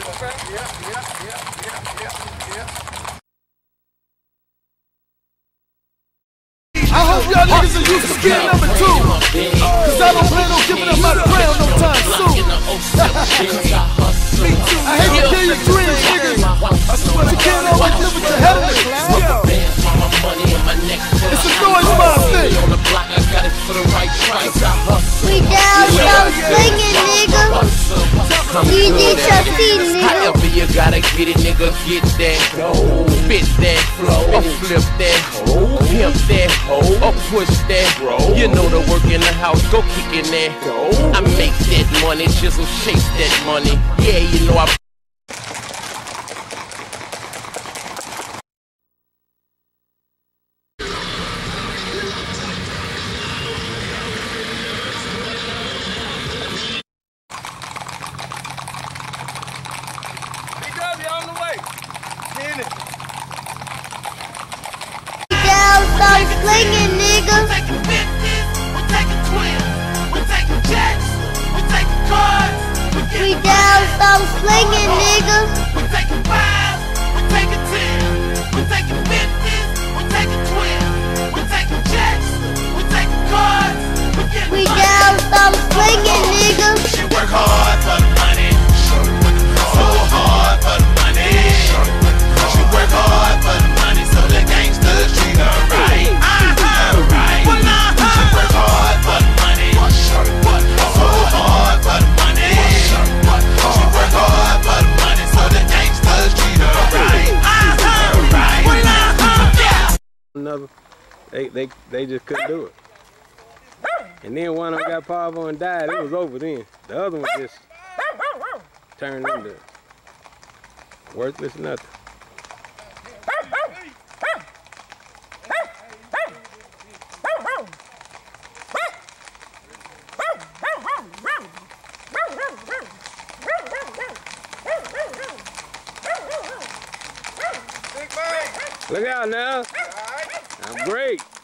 I hope y'all niggas are used to being number 2. Cause I don't plan on giving up my crown no time soon. I hate to kill your dreams, niggas, but you can't always live with your head in the clouds. It's a noise mob thing. We down, so slinging, nigga. You need your feet, nigga. However you gotta get it, nigga, get that, spit that, or flip that, pimp that, or push that. You know the work in the house, go kick in there. I make that money, chisel shake that money. Yeah, you know I. Slinging, nigga. We're taking 50s, we're taking 20s, we're taking jets, we're taking cars. We down, so slinging, nigga. We're taking 5s, we're taking 10s, we're taking 50s, we're taking 20s, we're taking jets, we're taking cars. We down, so slinging, nigga. She work hard for the money, so hard for the money. She work hard for the money, so the gangsters treat her right. Another, they just couldn't do it. And then one of them got powerful and died. It was over then. The other one just turned into worthless nothing. Look out now. I'm great.